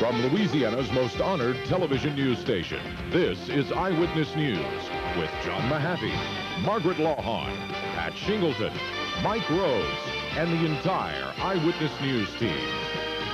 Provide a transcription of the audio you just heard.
From Louisiana's most honored television news station, this is Eyewitness News with John Mahaffey, Margaret Lawhon, Pat Shingleton, Mike Rhodes, and the entire Eyewitness News team.